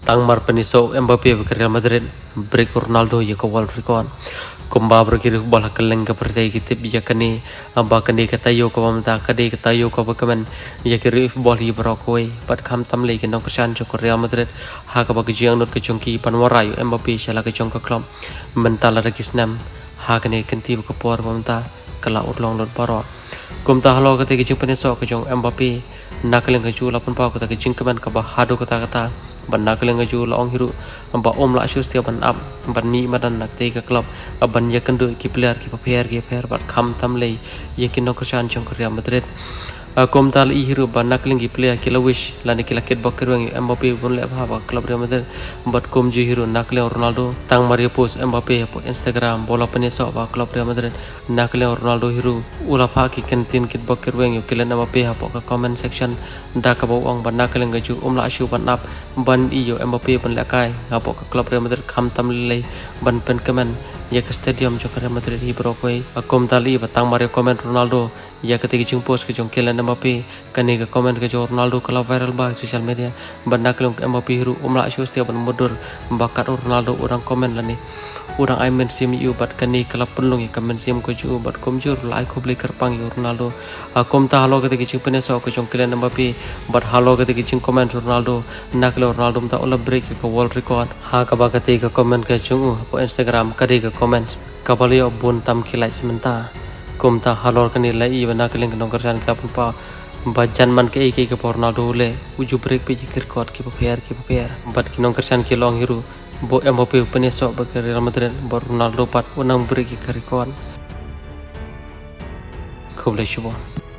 Tangmar peniso Mbappe ke Real Madrid break Ronaldo ya ke World Record kumba berkiri bola keleng ke pertai kita bijakani abakani katayo ko mamta kade katayo ko bakaman ya kiri bola hi brokoi pat kham tam le ke nong kersan ke Real Madrid ha ka bagi jiang not ke chongki panwarayu Mbappe shala ke chong ke klub mental ra kisnam ha kane kenti ko por mamta kala urlong not paro kumta halo kate ke peniso ke chong Mbappe nakaleng ke chu lapun pa ko ta ke jingkaman ka ba hado kata ban nakaleng ju long hiru ba om la shus dia ban up ban mi madan nak te ka club ban ya kendu ki player ki pair bat kham tam le ye ki no kushan chong Real Madrid kom tal I hiru ban nakaleng ki player ki lawish la ne ki la ket bok kerwang Mbappe bon le ba club Real Madrid bat kom ju hiru nakaleng Ronaldo tang mario post Mbappe po Instagram bola peneso ba club Real Madrid nakaleng Ronaldo hiru ula pa ki kentin kit bok kerwang yo kilen Mbappe ha po ka comment section da ka bo ong ban nakaleng ju la shu ban up ban iyo Mbappe ban lakai ngapo ke klub Real Madrid kham tam le ban pen kemen ya ke stadium jo Real Madrid hi brokoi akom tali batang mario comment Ronaldo ya ke tigi post ke jong kelen Mbappe kani ke comment ke jo Ronaldo kala viral ba social media ban naklung Mbappe hiru la shu setiap ban mudur bakat Ronaldo orang komen lani orang ai men sim yu bat kani kala penlung ya kamen sim ko ju bat komjur lai ko beli kerpang yu Ronaldo akom ta halo ke tigi peneso ke jong kelen Mbappe bat halo ke tigi comment Ronaldo naklo Ronaldo ta ola break ke World Record ha ka ba ke comment ke chungu po Instagram kadi ke comment kabali obun tam kilai sementa kum ta halor kani lai I bana keleng ke nongker san klapun pa bajan man ke Ronaldo le uju break pe record ki pair bat ki nongker san ki long hiru bo Mbappe peneso ba ke Real Madrid bo Ronaldo pat unang break ki record khub le shubo